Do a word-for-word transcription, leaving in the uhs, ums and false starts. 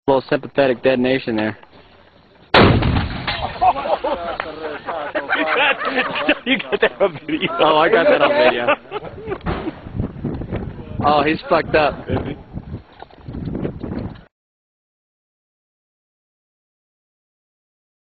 A little sympathetic detonation there. You got that on video. Oh, I got that on video. Oh, he's fucked up.